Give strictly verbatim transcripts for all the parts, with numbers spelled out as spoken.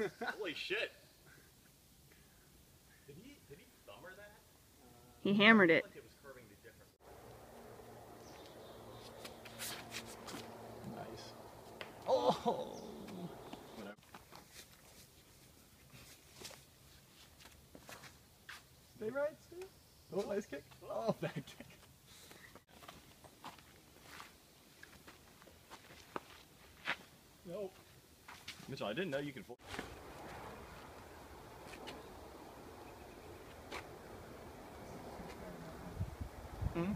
Holy shit. Did he, did he thumber that? He hammered it. Like it was curving to different. Nice. Oh! Whatever. Stay right, Steve. Oh, nice kick. Oh, bad kick. Nope. Mitchell, I didn't know you could. Hmm?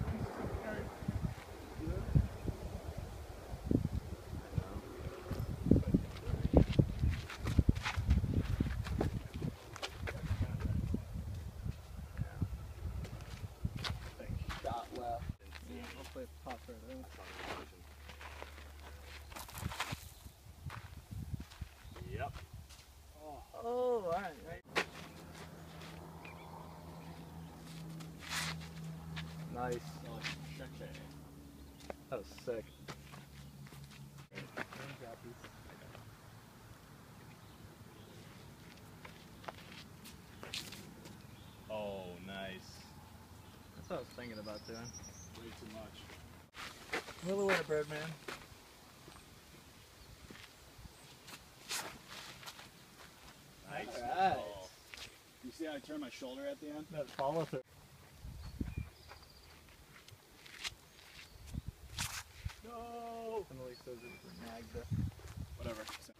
Shot left. Yeah, I'll play pop further. Yep. Oh, oh alright, right. Nice. Oh, shit. That was sick. Oh, nice. That's what I was thinking about doing. Way too much. Little winner, Birdman. Nice. Alright. Oh. You see how I turn my shoulder at the end? That follow through. No. Emily says it's nagged. Whatever.